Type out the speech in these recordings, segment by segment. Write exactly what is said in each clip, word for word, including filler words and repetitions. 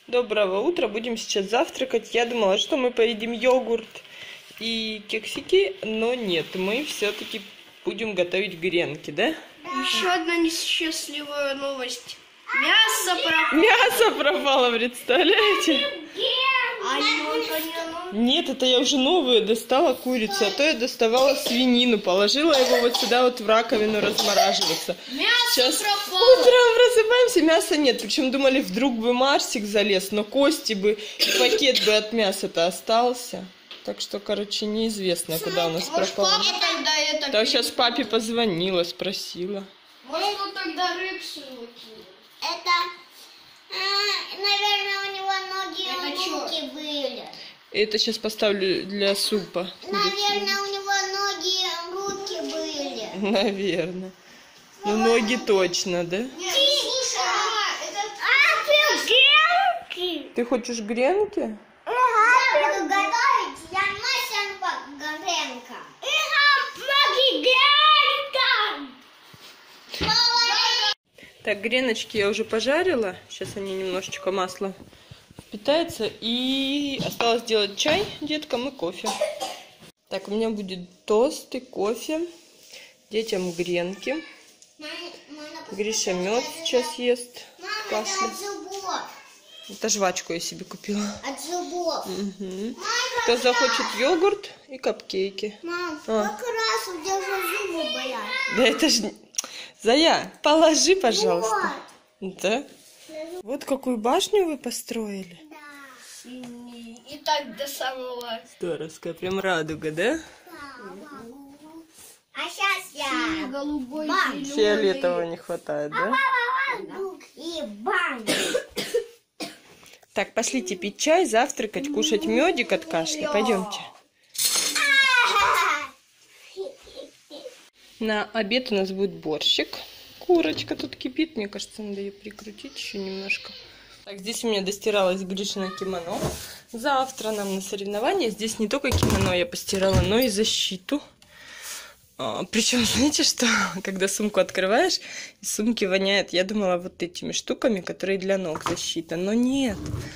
Доброго утра. Будем сейчас завтракать. Я думала, что мы поедим йогурт и кексики, но нет. Мы все-таки будем готовить гренки, да? Еще одна несчастливая новость. Мясо пропало. Мясо пропало, представляете? А Нет, это я уже новую достала курицу, а то я доставала свинину, положила его вот сюда вот в раковину размораживаться. Мясо Сейчас пропало. утром просыпаемся, мяса нет. Причем думали, вдруг бы Марсик залез, но кости бы и пакет бы от мяса-то остался. Так что, короче, неизвестно, куда у нас Может, пропало. папа тогда это... Да, сейчас папе позвонила, спросила. Может, он тогда рыбсу его кинул. Это, а, наверное, у него ноги Это и чё? руки были. Это сейчас поставлю для супа. Наверное, у него ноги и руки были. Наверное. Ну, ноги точно, да? Нет, слушай, а, это... А, ты гренки? Ты хочешь гренки? Я буду готовить, я масенка гренка. Так, греночки я уже пожарила. Сейчас они немножечко масла впитаются. И осталось сделать чай деткам и кофе. Так, у меня будет тост и кофе. Детям гренки. Гриша мед сейчас ест. Мама, Кашля. это от зубов. Это жвачку я себе купила. От зубов. Угу. Кто захочет йогурт и капкейки. Мам, А. как раз у тебя же зубы болят. Да это ж... Зая, положи, пожалуйста. Да? Вот какую башню вы построили. Да. И так до самого... Здоровская, прям радуга, да? А сейчас я Голубой, Бам. зеленый. Фиолетового не хватает, да? и бам. Так, пошлите пить чай, завтракать, кушать медик от кашля. Пойдемте. На обед у нас будет борщик. Курочка тут кипит. Мне кажется, надо ее прикрутить еще немножко. Так, здесь у меня достиралось Гришино кимоно. Завтра нам на соревнования. Здесь не только кимоно я постирала, но и защиту. А, причем, знаете что? Когда сумку открываешь, из сумки воняет. Я думала вот этими штуками, которые для ног защита. Но нет.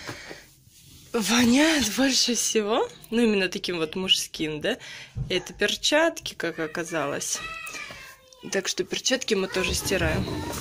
Воняет больше всего. Ну, именно таким вот мужским, да? Это перчатки, как оказалось. Так что перчатки мы тоже стираем.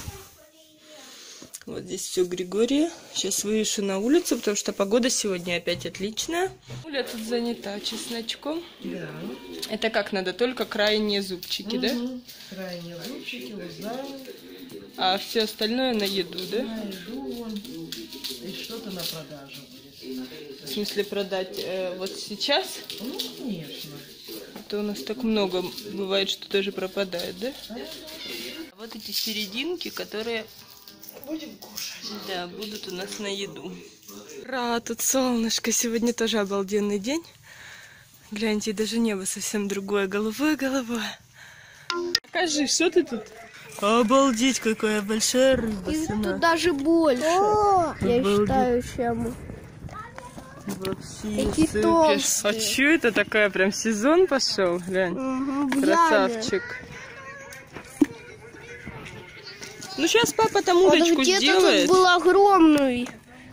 Вот здесь все Григория. Сейчас вывешу на улицу, потому что погода сегодня опять отличная. Уля тут занята чесночком. Да. Это как надо? Только крайние зубчики, да? Угу. Крайние зубчики, узнаем. А все остальное на еду, да? На еду вон. И что-то на продажу будет. В смысле продать э, вот сейчас? Ну, конечно. А то у нас так много бывает, что тоже пропадает, да? А вот эти серединки, которые... Будем кушать. Да, будут у нас на еду. Ура, тут солнышко. Сегодня тоже обалденный день. Гляньте, даже небо совсем другое. Голубое-голубое. Покажи, что ты тут? Обалдеть, какая большая рыба. И сына. тут даже больше, я Обалдеть. считаю, чем... Вообще Такие супер. толстые. А что это такая? Прям сезон пошел? Глянь. Угу, Красавчик. Ну, сейчас папа там удочку где-то сделает. тут был огромный.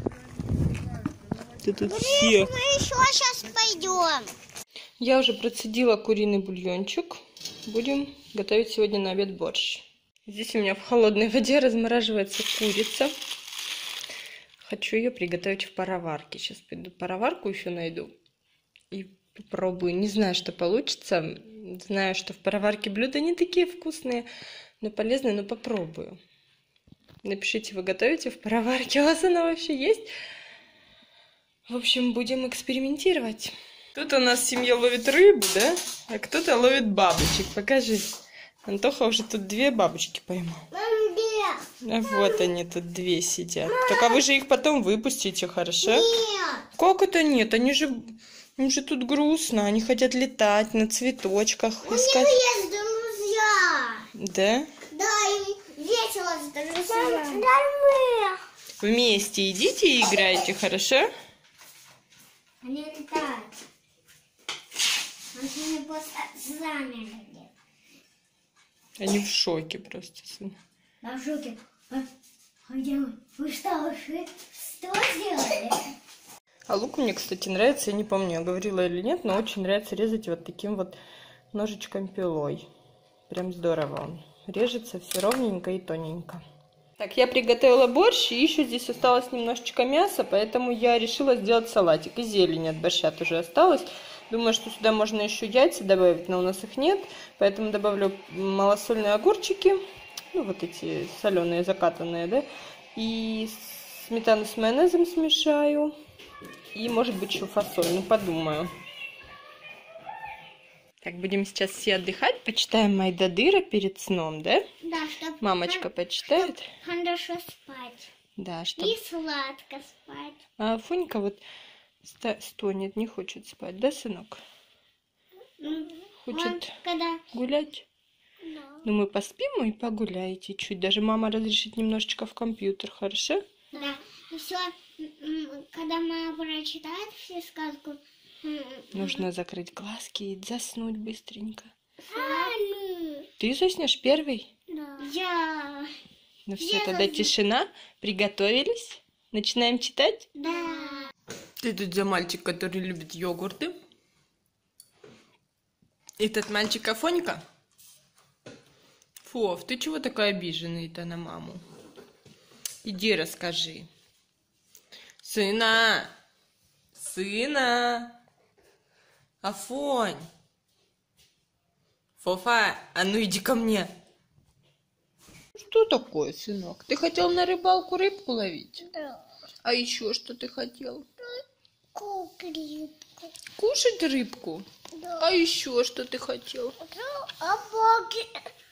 Ты тут всех. Мы еще сейчас пойдем. Я уже процедила куриный бульончик. Будем готовить сегодня на обед борщ. Здесь у меня в холодной воде размораживается курица. Хочу ее приготовить в пароварке. Сейчас пойду пароварку еще найду и попробую. Не знаю, что получится. Знаю, что в пароварке блюда не такие вкусные, но полезные, но попробую. Напишите, вы готовите в пароварке? У вас она вообще есть? В общем, будем экспериментировать. Тут у нас семья ловит рыбу, да? А кто-то ловит бабочек. Покажи. Антоха уже тут две бабочки поймал. А вот они тут две сидят. Только вы же их потом выпустите, хорошо? Нет. Как это нет? Они же, им же тут грустно. Они хотят летать на цветочках. У Искать. них есть друзья. Да? Да, им весело с друзьями. Вместе идите и играйте, хорошо? Они летают. Они просто замерли. Они в шоке просто. Сын. На жуке. Вы что, что сделали? А лук мне, кстати, нравится, я не помню, я говорила или нет, но очень нравится резать вот таким вот ножичком пилой. Прям здорово он. Режется все ровненько и тоненько. Так, я приготовила борщ, и еще здесь осталось немножечко мяса, поэтому я решила сделать салатик. И зелень от борща тоже осталось. Думаю, что сюда можно еще яйца добавить, но у нас их нет. Поэтому добавлю малосольные огурчики, ну вот эти соленые, закатанные, да. И сметану с майонезом смешаю. И может быть еще фасоль, ну подумаю. Так, будем сейчас все отдыхать, почитаем Майдадыра перед сном, да? Да, чтобы Мамочка почитает. хорошо спать. Да, что. И сладко спать. А Фунька вот стонет, не хочет спать, да, сынок? Хочет Он, когда... гулять? Да. Ну, мы поспим и погуляете чуть. Даже мама разрешит немножечко в компьютер, хорошо? Да. И все, когда мама прочитает всю сказку... Нужно закрыть глазки и заснуть быстренько. А, Ты заснешь первый? да. Я... Ну все, Я тогда засну. тишина. Приготовились? Начинаем читать? Да. Ты тут за мальчик, который любит йогурты. Этот мальчик Афонька? Фов, ты чего такой обиженный-то на маму? Иди расскажи. Сына! Сына! Афонь! Фофа, а ну иди ко мне. Что такое, сынок? Ты хотел на рыбалку рыбку ловить? Да. А еще что ты хотел? Куклетку. Кушать рыбку? Да. А еще что ты хотел? А боги...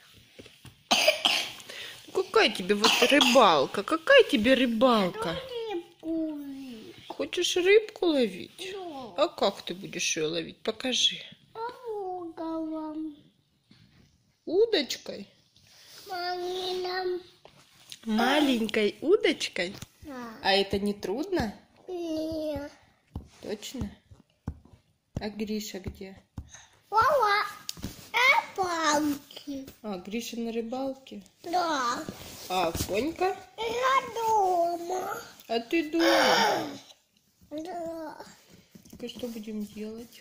Какая тебе вот рыбалка? Какая тебе рыбалка? Рыбку. Хочешь рыбку ловить? Да. А как ты будешь ее ловить? Покажи. Уголом. Удочкой? Мамином. Маленькой удочкой? Да. А это не трудно? Нет. Точно? А Гриша где? Мама. А палки. А, Гриша на рыбалке. Да. А Фонька? Я дома. А ты дома? Да. И что будем делать?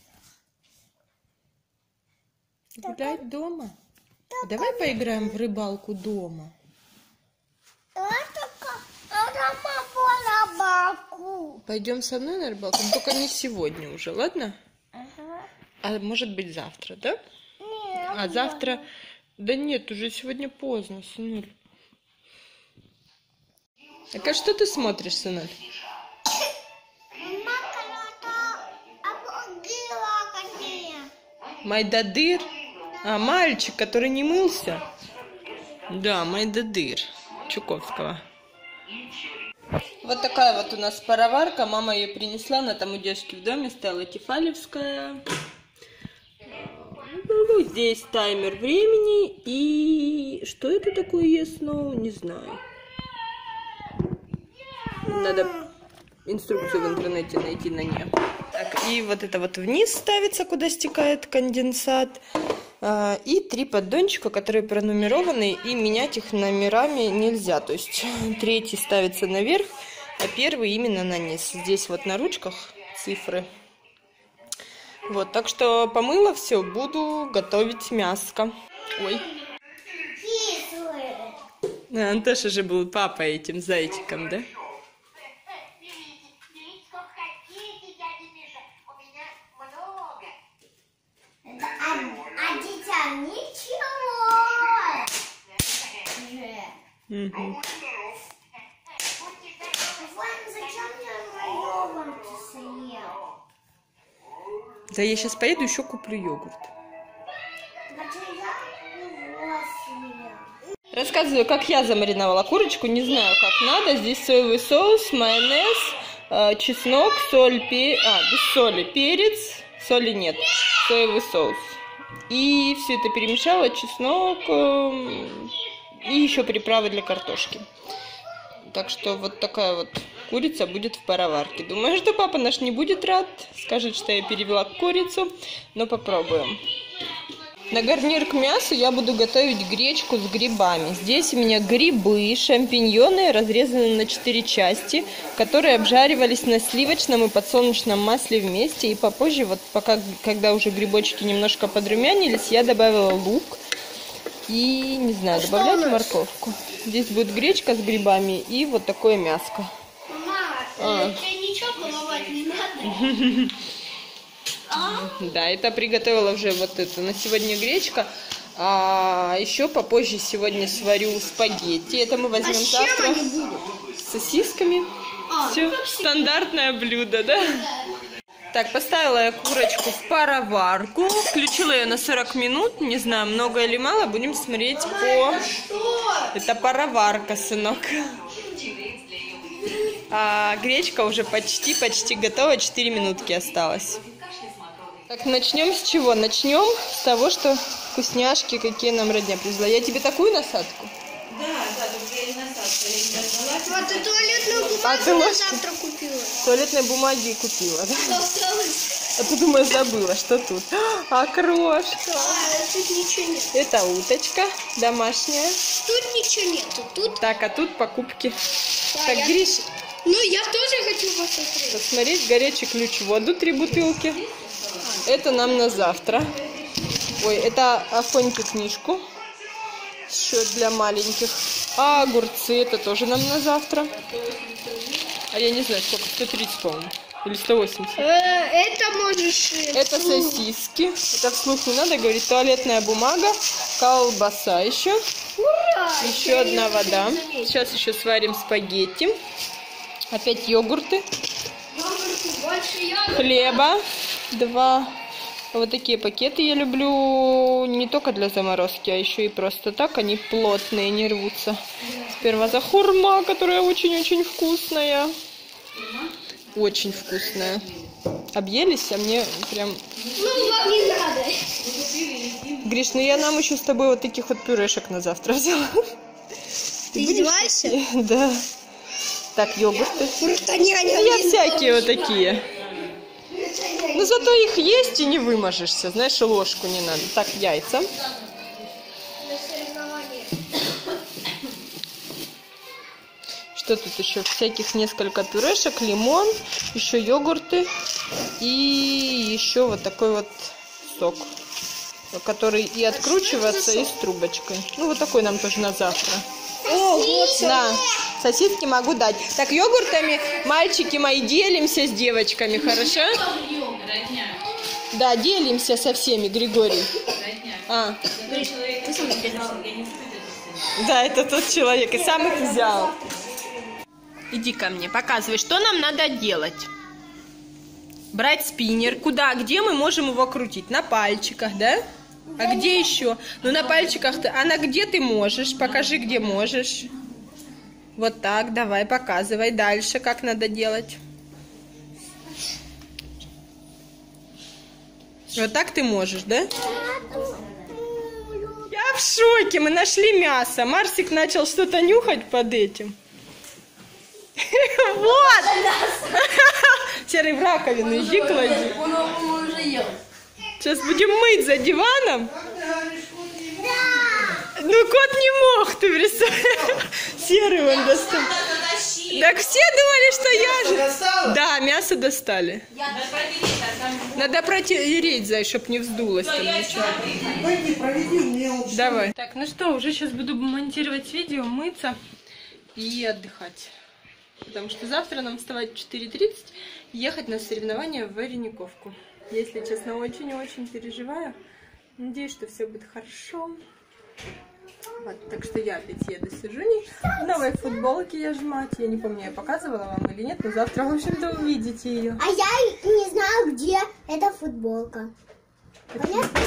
Гулять дома? Давай поиграем в рыбалку дома. Это как... Это мама рыбалку. Пойдем со мной на рыбалку, но только не сегодня уже, ладно? Ага. А может быть завтра, да? Нет. А завтра... Да нет, уже сегодня поздно, сынуль. Так а что ты смотришь, сынуль? Майдадыр? А, мальчик, который не мылся? Да, Майдадыр Чуковского. Вот такая вот у нас пароварка. Мама ее принесла, она там у девушки в доме стояла, тефалевская. Ну, здесь таймер времени. И что это такое Yes No? Не знаю. Надо инструкцию в интернете найти на нее. Так, и вот это вот вниз ставится, куда стекает конденсат. И три поддончика, которые пронумерованы, и менять их номерами нельзя. То есть третий ставится наверх, а первый именно на низ. Здесь вот на ручках цифры. Вот, так что помыла все, буду готовить мяско. Ой. А, Антоша же был папа этим зайчиком, да? А дитя ничего. Угу. Вань, зачем я йогурт съел? Да я сейчас поеду, еще куплю йогурт. Значит, я его съел. Рассказываю, как я замариновала курочку. Не знаю, как надо. Здесь соевый соус, майонез, э, чеснок, соль, перец. А, без соли перец. Соли нет. Соевый соус. И все это перемешала. Чеснок. Э, и еще приправы для картошки. Так что вот такая вот курица будет в пароварке. Думаю, что папа наш не будет рад. Скажет, что я перевела курицу. Но попробуем. На гарнир к мясу я буду готовить гречку с грибами. Здесь у меня грибы, шампиньоны разрезаны на четыре части, которые обжаривались на сливочном и подсолнечном масле вместе. И попозже, вот пока, когда уже грибочки немножко подрумянились, я добавила лук и, не знаю, добавлять морковку. Здесь будет гречка с грибами и вот такое мяско. Мама, А. тебе ничего баловать не надо? Да, это приготовила уже вот это на сегодня гречка. А еще попозже сегодня сварю спагетти. Это мы возьмем завтра. С сосисками. Все, стандартное блюдо, да? Так, поставила я курочку в пароварку. Включила ее на сорок минут. Не знаю, много или мало. Будем смотреть по... Это пароварка, сынок. А гречка уже почти-почти готова. четыре минутки осталось. Так, начнем с чего? Начнем с того, что вкусняшки какие нам родня привезла. Я тебе такую насадку? Да, да, только я не насадка, я не назвала. Вот, ты туалетную бумагу А ты на ложки? завтра купила. Туалетной бумаги купила, да? Что осталось? А ты думаешь, забыла, что тут? Окрошка. А, тут ничего нет. Это уточка домашняя. Тут ничего нету. Тут... Так, а тут покупки. Да, Так, я- Гриш, Ну, я тоже хочу посмотреть. посмотреть горячий ключ, воду, три бутылки. Это нам на завтра. Ой, это Афоньке книжку. Счет для маленьких. А огурцы это тоже нам на завтра. А я не знаю, сколько, сто тридцать, по-моему. Или сто восемьдесят. Э, это можешь... э, Это вслух. сосиски. Это вслух не надо говорить. Туалетная бумага. Колбаса еще. Ура! Еще одна вода. Сейчас еще сварим спагетти. Опять йогурты. Больше я... Хлеба. Два. Вот такие пакеты я люблю не только для заморозки, а еще и просто так. Они плотные, не рвутся. Сперва за хурма, которая очень-очень вкусная. Очень вкусная. Объелись, а мне прям... Ну, вам не надо. Гриш, ну я нам еще с тобой вот таких вот пюрешек на завтра взяла. Ты издеваешься? Да. Так, йогурты. Фрутоняня. Ну, я всякие вот такие. Но зато их есть и не выможешься. Знаешь, ложку не надо. Так, яйца. Что тут еще? Всяких несколько пюрешек, лимон, еще йогурты и еще вот такой вот сок, который и откручивается, и с трубочкой. Ну, вот такой нам тоже на завтра. О, Да, сосиски могу дать. Так, йогуртами, мальчики мои, делимся с девочками, хорошо? Да, делимся со всеми, Григорий. А. Да, это тот человек, и сам их взял. Иди ко мне, показывай, что нам надо делать. Брать спиннер. Куда, где мы можем его крутить? На пальчиках, да? А где еще? Ну, на пальчиках-то. А на где ты можешь? Покажи, где можешь. Вот так, давай, показывай дальше, как надо делать. Вот так ты можешь, да? Я в шоке, мы нашли мясо. Марсик начал что-то нюхать под этим. Вот! Серый, в раковину иди клади. Он уже ел. Сейчас будем мыть за диваном. Ну, кот не мог, ты представляешь? Серый он достал. Так все думали, что я же... Да, мясо достали. Надо протереть, Зай, чтоб не вздулось там ничего. Давай. Так, ну что, уже сейчас буду монтировать видео, мыться и отдыхать. Потому что завтра нам вставать в четыре тридцать и ехать на соревнования в Варениковку. Если честно, очень-очень переживаю. Надеюсь, что все будет хорошо. Вот, так что я опять еду с Жуней. В новой футболке я ж мать. Я не помню, я показывала вам или нет, но завтра, в общем-то, увидите ее. А я не знаю, где эта футболка. Понятно?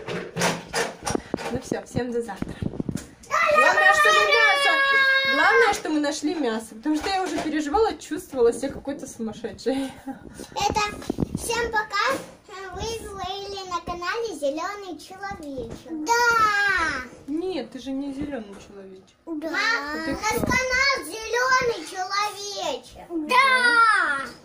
Ну все, всем до завтра. Главное, что мы мясо. Главное, что мы нашли мясо. Потому что я уже переживала, чувствовала себя какой-то сумасшедшей. Это всем пока. Вы были на канале Зеленый человечек. Да! Нет, ты же не зеленый человечек. Да. ты Наш кто? канал Зеленый человечек. Да!